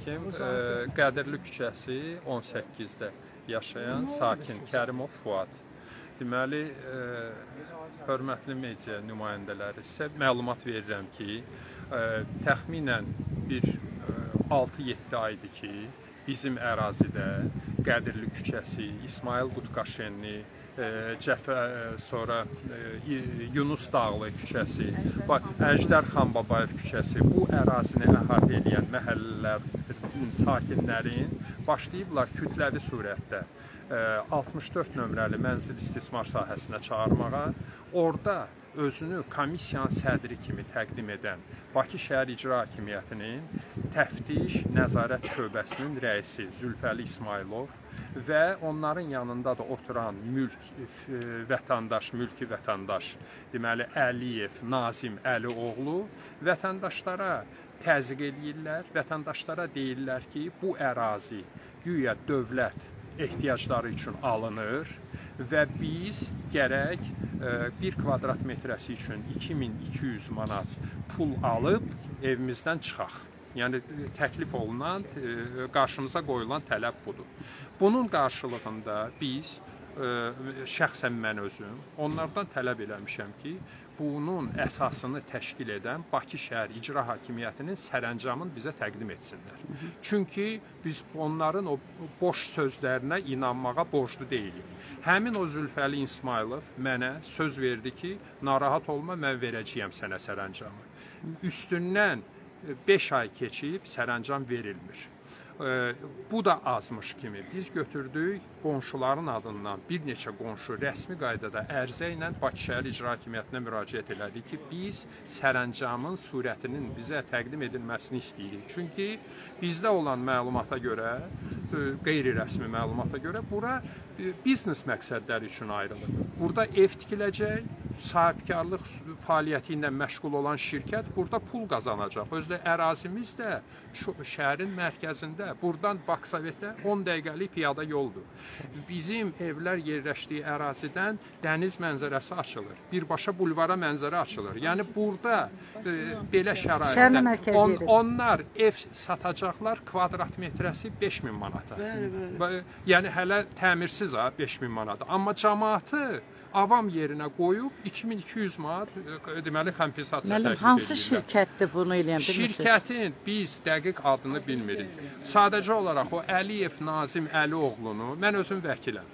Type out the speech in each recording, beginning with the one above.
hakim Qədirli küçəsi 18-də yaşayan sakin Kərimov Fuad. Deməli, hörmətli media nümayəndələri, sizə məlumat verirəm ki, təxminən bir 6-7 aydır ki, bizim ərazidə Qədirli küçəsi, İsmail Qutqaşenli, sonra Yunus Dağlı küçəsi, Əjdər Xanbabayev küçəsi, bu ərazini əhatə edən məhəllələrin sakinlərin başlayıblar kütləvi surətdə 64 nömrəli mənzil istismar sahəsinə çağırmağa, orada özünü komissiyanın sədri kimi təqdim edən Bakı Şəhər İcra Hakimiyyətinin təftiş nəzarət şöbəsinin rəisi Zülfəli İsmailov və onların yanında da oturan mülki vətəndaş, deməli Əliyev Nazim Əlioğlu vətəndaşlara təzyiq edirlər, vətəndaşlara deyirlər ki, bu ərazi güya dövlət ehtiyacları üçün alınır və biz gərək 1 kvadrat metrəsi üçün 2200 manat pul alıb evimizdən çıxaq. Yəni, təklif olunan, qarşımıza qoyulan tələb budur. Bunun qarşılığında biz, şəxsən mən özüm, onlardan tələb eləmişəm ki, bunun əsasını təşkil edən Bakı Şəhər İcra Hakimiyyətinin sərəncamını bizə təqdim etsinlər. Çünki biz onların o boş sözlərinə inanmağa borclu deyilik. Həmin o Zülfəli İsmailov mənə söz verdi ki, narahat olma, mən verəcəyəm sənə sərəncamı. Üstündən 5 ay keçib sərəncam verilmir. Bu da azmış kimi biz götürdük qonşuların adından bir neçə qonşu rəsmi qaydada ərizə ilə Bakı Şəhər İcra Hakimiyyətinə müraciət elədik ki, biz sərəncamın surətinin bizə təqdim edilməsini istəyirik. Çünki bizdə olan məlumata görə, qeyri-rəsmi məlumata görə bura biznes məqsədləri üçün ayrılır. Burada ev tikiləcək, sahibkarlıq fəaliyyəti ilə məşğul olan şirkət burada pul qazanacaq. Özdə ərazimiz də şəhərin mərkəzində, buradan Baksovetə 10 dəqiqəlik piyada yoldur. Bizim evlər yerləşdiyi ərazidən dəniz mənzərəsi açılır, birbaşa bulvara mənzərə açılır. Yəni burada belə şəraitdə onlar ev satacaqlar kvadrat metrəsi 5000 manata. Yəni hələ təmirsiz 5000 manata. Amma cəmaatı avam yerinə qoyub 2200 manat deməli kompensasiya təklif edirlər. Hansı şirkətdir bunu eləyən bilirsiniz? Şirkətin biz dəqiq adını bilmirik. Sadəcə olaraq o Əliyev Nazim Əlioğlunu, mən özüm vəkiləm.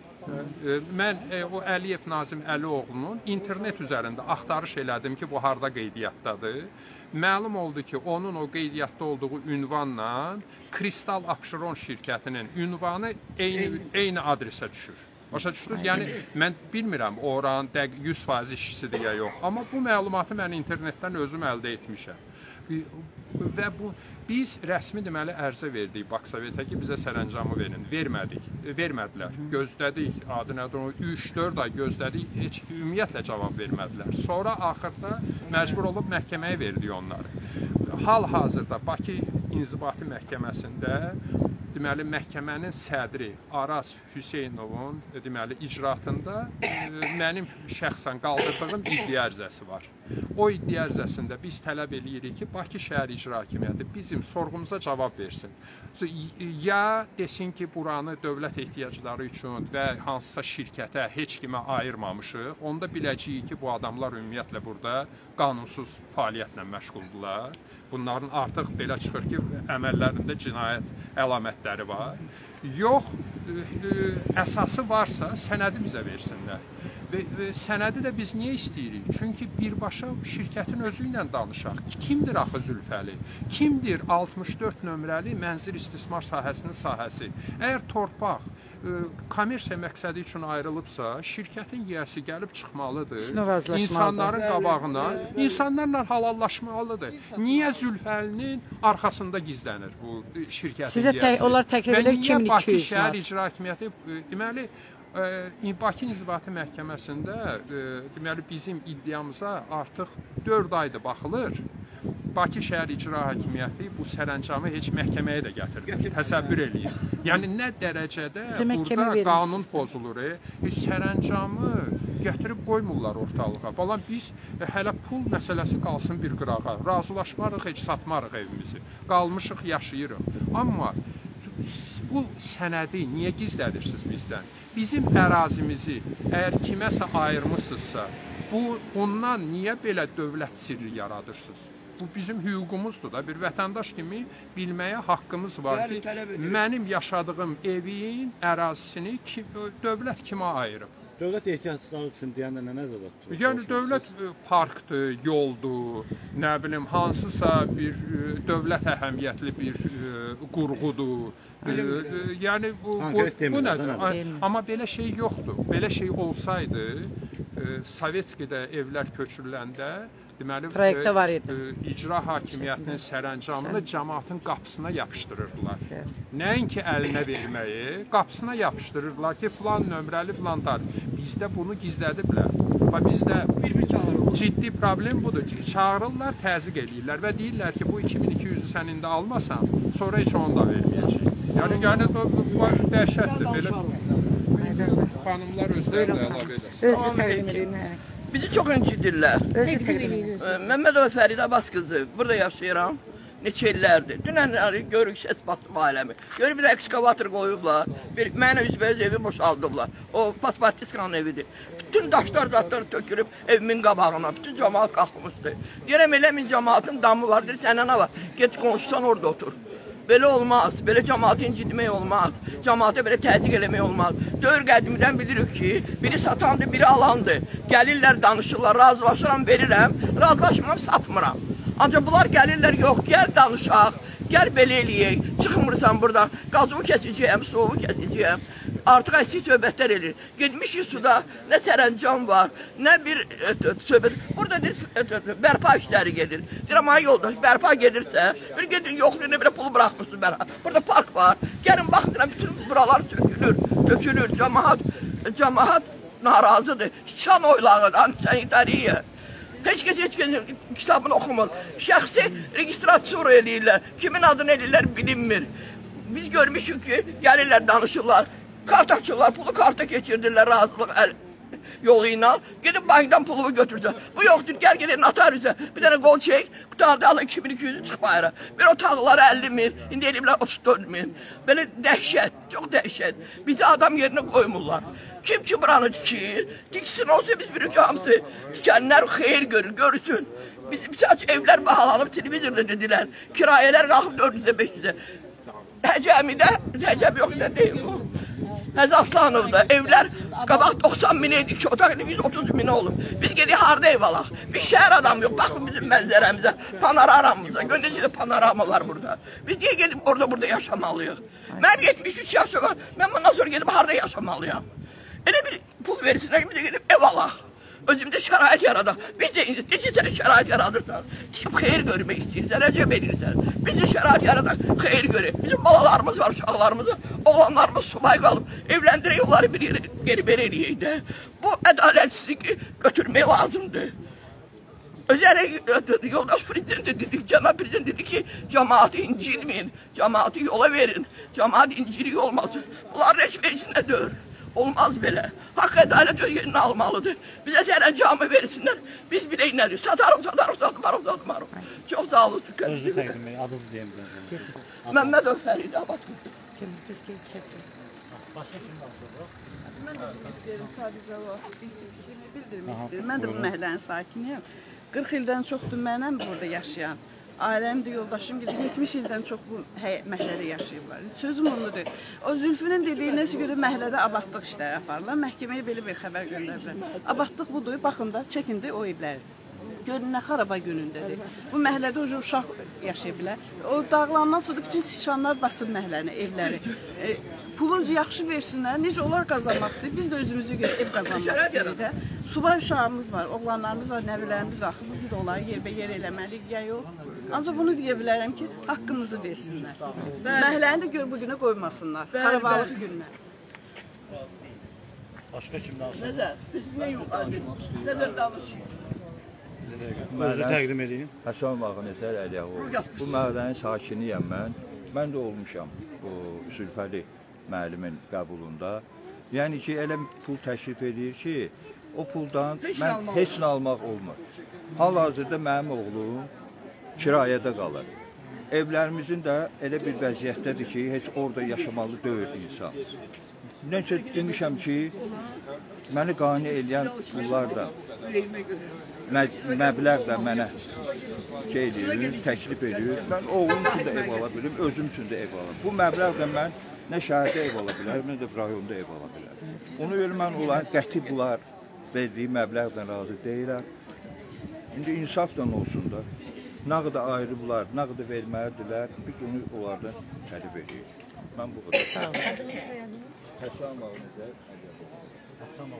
Mən o Əliyev Nazim Əlioğlunun internet üzərində axtarış elədim ki, bu harda qeydiyyatdadır. Məlum oldu ki, onun o qeydiyyatda olduğu ünvanla Kristal Abşeron şirkətinin ünvanı eyni adresə düşür. Başa düşdünüz? Yəni, mən bilmirəm oranın 100% işçisidir ya yox. Amma bu məlumatı mən internetdən özüm əldə etmişəm. Və biz rəsmi deməli ərizə verdik Baksovetə ki, bizə sərəncamı verin. Vermədilər. Gözlədik, adı nədir, 3-4 ay gözlədik, heç ümumiyyətlə cavab vermədilər. Sonra axırda məcbur olub məhkəməyə verdik onları. Hal-hazırda Bakı İnzibati Məhkəməsində deməli, məhkəmənin sədri Araz Hüseynovun deməli, icraatında mənim şəxsən qaldırdığım iddia ərizəsi var. O iddia ərizəsində biz tələb eləyirik ki, Bakı Şəhər İcra Hakimiyyəti bizim sorğumuza cavab versin. Ya desin ki, buranı dövlət ehtiyacları üçün və hansısa şirkətə heç kimə ayırmamışıq, onda biləcəyik ki, bu adamlar ümumiyyətlə burada qanunsuz fəaliyyətlə məşğuldurlar. Bunların artıq belə çıxır ki, əməllərində cinayət əlamətləri var. Yox, əsası varsa sənədi bizə versinlər. Və sənədi də biz niyə istəyirik? Çünki birbaşa şirkətin özü ilə danışaq. Kimdir axı Zülfəli? Kimdir 64 nömrəli mənzil istismar sahəsinin sahəsi? Əgər torpaq kommersiya məqsədi üçün ayrılıbsa, şirkətin yiyəsi gəlib çıxmalıdır. İnsanların qabağına, insanlarla halallaşmalıdır. Niyə Zülfəlinin arxasında gizlənir bu şirkətin yiyəsi? Onlar təklif edir 2200 manat. Bakı Şəhər İcra Hakimiyyəti, deməli, Bakı İnzibati Məhkəməsində deməli, bizim iddiamıza artıq 4 aydır baxılır. Bakı Şəhər İcra Hakimiyyəti bu sərəncamı heç məhkəməyə də gətirmir, təsəvvür eləyir. Yəni, nə dərəcədə burada qanun pozulur, sərəncamı gətirib qoymurlar ortalığa. Balam biz hələ pul məsələsi qalsın bir qırağa. Razılaşmarıq, heç satmarıq evimizi. Qalmışıq, yaşayırıq. Amma bu sənədi niyə gizlədirsiniz bizdən? Bizim ərazimizi əgər kiməsə ayırmısınızsa, bundan niyə belə dövlət sirri yaradırsınız? Bu bizim hüququmuzdur da. Bir vətəndaş kimi bilməyə haqqımız var ki, mənim yaşadığım evin ərazisini dövlət kimə ayırıb? Dövlət ehtiyacları üçün deyəndə nə nəzərdə tutulur? Yəni dövlət parkdır, yoldur, nə bilim hansısa bir dövlət əhəmiyyətli bir qurğudur. Yəni bu nədir? Amma belə şey yoxdur. Belə şey olsaydı, Sovetskidə evlər köçürüləndə deməli, icra hakimiyyətinin sərəncamını cəmaatın qapısına yapışdırırdılar. Nəinki əlinə verməyi, qapısına yapışdırırdılar ki, filan nömrəli, filan tarif. Bizdə bunu gizlədiblər. Bizdə ciddi problem budur ki, çağırırlar, təzyiq edirlər və deyirlər ki, bu 2200-ü sən indi almasan, sonra heç onu da verməyəcək. Yəni, bu dəhşətdir. Belə xanımlar özləri də əlavə edər. Bizi çox incidirlər. Məmmədova Fəridə Abbas qızı, burada yaşayıram. Neçə illərdir. Dünənləri görürük səs batıb aləmi. Görür bir də ekskavator qoyublar. Mənə üzbəyiz evi boşaldıblar. O Paspartiskanın evidir. Bütün daşlar zatları tökülüb evimin qabağına. Bütün cəmaat qalxmışdı. Deyirəm eləmin cəmaatın damı var. Deyir sənə nə var? Get qonşusan orada otur. Belə olmaz. Belə cəmaatı incidmək olmaz. Cəmaata belə təzyiq eləmək olmaz. Dövr qədimdən bilirik ki, biri satandır, biri alandır. Gəlirlər, danışırlar, razılaşıram, verirəm. Razılaşmıram, satmıram. Ancaq bunlar gəlirlər, yox, gəl danışaq, gəl belə eləyək, çıxmırsan buradan, qazımı kəsəcəyəm, soğuğu kəsəcəyəm. Artıq əksik söhbətlər edir. Gedmişik suda, nə sərəncam var, nə bir söhbət. Burada bərpa işləri gedir. Deyirəm, ay yoldaş, bərpa gedirsə, bir gedin, yoxdur, nə belə pulu bıraxmışsın bərpa. Burada park var, gəlin baxın, bütün buralar tökülür, cəmaat narazıdır. Şan oylağı, antisanitariya. Heç kəsin kitabını oxumur. Şəxsi registrasiya eləyirlər. Kimin adını eləyirlər bilinmir. Biz görmüşük ki, gəlirlər, danışırlar. Kart açırlar, pulu karta keçirdirlər razılıq yolu ilə. Gedib bankdan pulumu götürsə. Bu yoxdur, gəl gedin notariusə. Bir dənə qol çək, qutarda alın 2200 çıx bayra. Bir otaqları 50 min, indi eləyiblər 34 min. Belə dəhşət, çox dəhşət. Bizi adam yerinə qoymurlar. Kim ki buranı dikir, diksin olsa biz bir hamısı dikənlər xeyir görür, görsün. Bizim evlər bahalanıb, televizorda dedilər. Kirayələr qalxıb 400-ə, 500-ə. Həcəmidə, həcəm yox da deyil bu. Həzaslanıqda evlər qabaq 90 min idi, 2 otaq idi, 130 min olub. Biz gedik harda ev alaq? Bir şəhər adam yox, baxın bizim mənzərəmizə, panoramamıza, göndəcilə panorama var burada. Biz niyə gedib orada yaşamalıyıq? Mən 73 yaşı var, mən bundan sonra gedib harda yaşamalıyam? Elə bir pul versinlər ki, biz də gedib ev alaq. Özümüzdə şərait yaradaq. Biz də necə sən şərait yaradırsan, deyib xeyir görmək istəyirsən, əcəb verirsən. Biz də şərait yaradaq, xeyir görək. Bizim balalarımız var, uşaqlarımız, oğlanlarımız subay qalıb. Evləndirək, onları bir yere geri ver eləyək də. Bu ədalətsizliyi götürmək lazımdır. Özələ yoldaş prezident dedik, cənab prezident dedi ki, cəmaatı incilməyin, cəmaatı yola verin, cəmaat inciliyi olmasın. Bunlar heç vecinə dör. Olmaz belə. Haqq ədalət yerinə almalıdır. Bizə sərəncamı versinlər. Biz bilək nədir? Satarıq. Çox sağ olun. Özü təqdim edin, adınızı deyəm biraz. Məmmədova Fəridə Abbas qızı. Başqa kim danışır? Mən də istəyirəm, sadəcə olaraq bildirmək istəyirəm. Mən də bu məhəllənin sakiniyəm. 40 ildən çoxdur mənəm burada yaşayan. Ailəmdir, yoldaşım gedir, 70 ildən çox bu məhəllədə yaşayıblar. Sözüm onludur. O Zülfünün dediyinə görə məhəllədə abadlıq işləri aparırlar. Məhkəməyə belə bir xəbər göndərirlər. Abadlıq budur, baxın da, çəkindi o evləri. Görün, nə xaraba günündədir. Bu məhəllədə uşaq yaşaya bilər. O dağlandan sonra bütün sıçanlar basır məhəlləni, evləri. Pulu yaxşı versinlər, necə onlar qazanmaq istəyir, biz də özümüzü görə ev qazanmaq istəyirik. Subay uşağımız var, oğlanlarımız var, nəvələrimiz var, biz də onları yerbəyer eləməliyik, ya yox. Ancaq bunu deyə bilərəm ki, haqqımızı versinlər. Məhəlləni də gör bu günə qoymasınlar, xarabalıq gününə. Başqa kim danışır? Nəzər, biz niyə yuxarı? Nəzər danışır? Özü təqdim edin. Həsən Mağnətər Əliyəğoğlu. Bu məhəllənin sakiniyəm mən. Mən də olmuşam bu Zülfəli müəllimin qəbulunda. Yəni ki, elə pul təklif edir ki, O puldan mən heç nə almaq olmur. Hal-hazırda mənim oğlum kirayədə qalır. Evlərimizin də elə bir vəziyyətdədir ki, heç orada yaşamalı deyil insan. Necə demişəm ki, məni qane edən pullar da, məbləğ də mənə təklif edir. Mən oğlum üçün də ev ala bilim, özüm üçün də ev ala bilim. Bu məbləğ də mən nə şəhərdə ev ala bilərəm, nə də rayonda ev ala bilərəm. Ona görə mən onlar qəti bunlar verdiyi məbləğdən razı deyirəm. İndi insafla olsun da, nə qədər ayrıblar, nə qədər verməlidirlər, biz onu onlardan tələb edirik. Mən bu qədər. Sağ olun. Həsən bağınızda. Həsən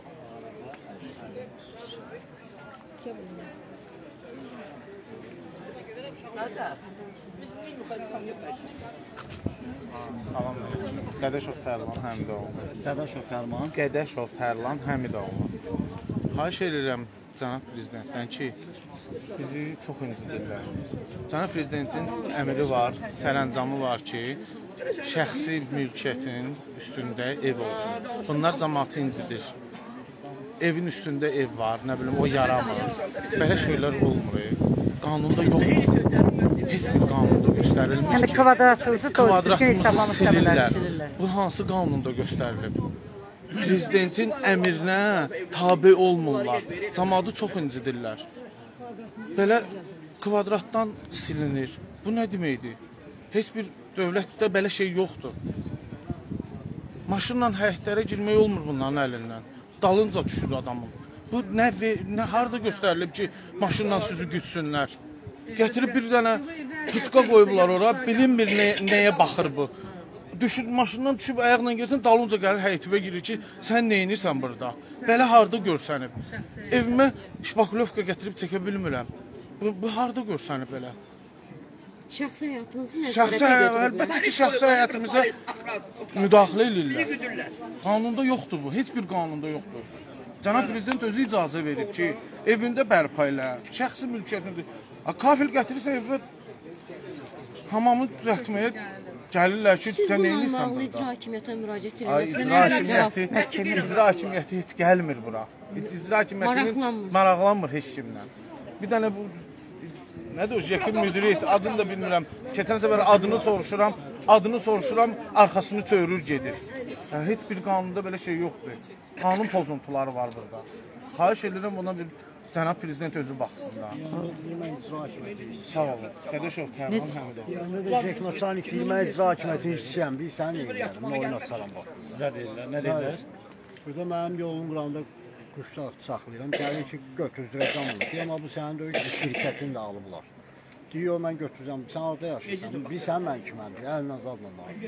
Salam. Qədəşov Tərlan Həmidoğlu. Qədəşov Tərlan. Qədəşov Tərlan Həmidoğlu. Xahiş edirəm cənab prezidentdən ki, bizi çox incidirlər. Cənab prezidentin əmri var, sərəncamı var ki, şəxsi mülkiyyətin üstündə ev olsun. Bunlar cəmaatı incidir. Evin üstündə ev var, nə bilim, o yaramır. Belə şeylər olmur. Qanunda yoxdur. Heç bir qanunda göstərilmir. Yəni kvadratınızı düzgün hesablamışsa silirlər. Bu hansı qanunda göstərilib? Prezidentin əmrinə tabe olmurlar. Cəmaatı çox incidirlər. Belə kvadratdan silinir. Bu nə deməkdir? Heç bir dövlətdə belə şey yoxdur. Maşınla həyətlərə girmək olmur bunların əlindən. Dalınca düşür adamın. Bu nə harada göstərilib ki, maşınla sizi gütsünlər? Gətirib bir dənə tutka qoyublar ora, bilinmir nəyə baxır bu. Maşından düşüb ayaqla gəlsən, dalınca gəlir həyətivə girir ki, sən neyinirsən burada? Belə harada görsənib? Evimə şpakulovka gətirib çəkə bilmirəm. Bu harada görsənib belə? Şəxsi həyatınızı nəzarətə götürürlər. Əlbəttə ki, şəxsi həyatımıza müdaxilə edirlər. Qanunda yoxdur bu, heç bir qanunda yoxdur. Cənab prezident özü icazə verib ki, evində bərpa elə, şəxsi mülkiyyətində. Kafil gətirirsə evə hamamı düzəltməyə gəlirlər ki, sən neyinirsən burada? İcra hakimiyyətə müraciət edirlər. İcra hakimiyyəti heç gəlmir bura. İcra hakimiyyəti maraqlanmır heç kimlə. Bir dənə bu, nədir o, Jekin müdürü heç adını da bilmirəm. Keçən səfər adını soruşuram, arxasını çövürür gedir. Heç bir qanunda belə şey yoxdur. Qanun pozuntuları var burada. Xahiş edirəm buna bir cənab prezident özü baxsın da. Mən icra hakimiyyəti. Sağ olun. Qədəşov Tərlan Həmidoğlu. Yəni də Jek Naçanik deyir, mən icra hakimiyyəti işçiyəm, bir sən deyirlər, mən oyun açaram bax. Sizə deyirlər, nə deyirlər? Burada mənim yolum quranda quş saxlayıram, gəlir ki, götürdürəcəm onu. Deyəm, bu sənin də şirkətin də alıblar. Deyir, mən götürəcəm, sən orada yaşayırsan, bir sən mən kiməndir, əlinə zadla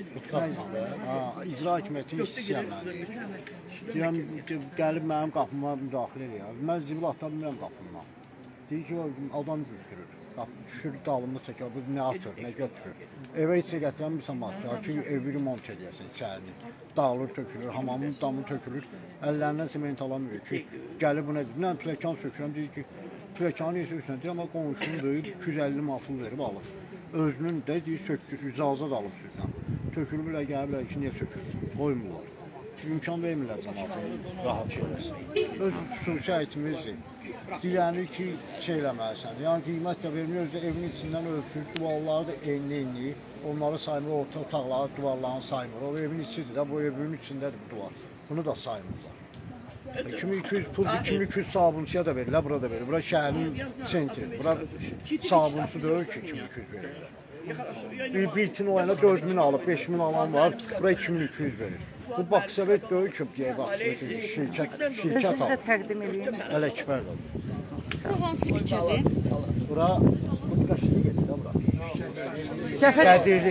var. İcra hakimiyyətin işçiyəm mən deyir. Deyəm, gəlib mənim qapıma müdaxilə edir. Mən zibil ata bilmirəm qapımdan. Deyir ki, adam götürür. Düşür dalımı çəkər, bu nə atır, nə götürür. Evə içə gətirən bir samatlar ki, evi remont edəyəsən içərini. Dağılır, tökülür, hamamın damı tökülür. Əllərindən sement alamıyor ki, gəlib bu nədir? Mən pləkan sökürəm, deyir ki, pləkanı sökürsən, deyir, amma qonşunu deyib 250 maful verib alır. Özünün də deyir, sökür, icazat alıb sizdən. Tökülür, bilə gəliblər ki, niyə sökürsün? Qoymurlar. İmkan vermirlər cəmatı rahat şeyləsin. Öz xüsusi əyitimizdir. Dilənir ki, şey eləməlisən. Yəni qiymət də vermir, özü evin içindən ölçür, duvarları da enli, onları saymır, orta otaqları, duvarlarını saymır. O evin içidir də, bu evin içindədir bu duvar. Bunu da saymırlar. 2200 pul, 2200 sabunçuya da verirlər, bura da verir. Bura şəhərin sentri, bura sabunçu deyil ki, 2200 verirlər. Bir tin oyana 4000 alıb, 5000 alan var, bura 2200 verir. Bu Baksovet deyil ki, şirkət Özünüzə alır. təqdim edin. Ələkbər alır. Bu hansı küçədir? Bura, bu qaşını gedir də bura. Cəfər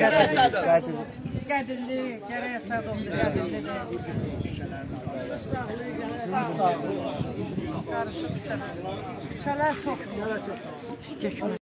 Qədirli, gərək Əsədovdur, Qədirli də. Qarışıq küçələr. küçələr çox.